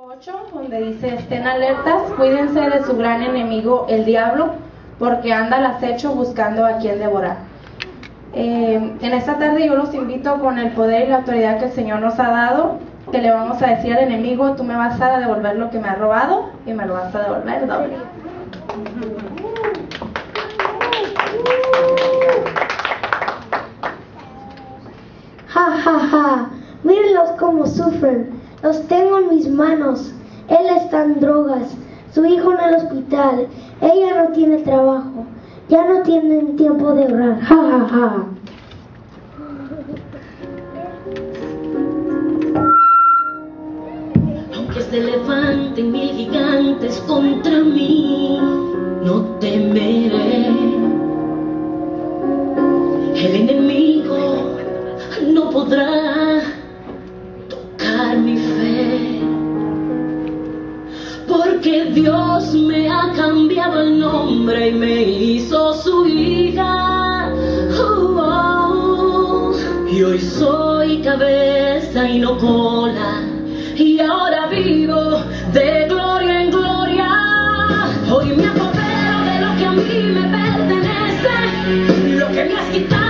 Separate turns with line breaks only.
8, donde dice: estén alertas, cuídense de su gran enemigo, el diablo, porque anda al acecho buscando a quien devorar. En esta tarde yo los invito con el poder y la autoridad que el Señor nos ha dado, que le vamos a decir al enemigo: tú me vas a devolver lo que me has robado y me lo vas a devolver doble.
Ja, ja, ja, mírenlos cómo sufren, los tengo en mis manos. Él está en drogas, su hijo en el hospital, ella no tiene trabajo, ya no tienen tiempo de ahorrar. Ja, ja, ja.
Aunque se levanten mil gigantes contra mí, no temeré. El enemigo no podrá tocar mi fe, porque Dios me ha cambiado el nombre y me hizo su hija. Y hoy soy cabeza y no cola, y ahora vivo de gloria en gloria. Hoy me apodero de lo que a mí me pertenece, lo que me has quitado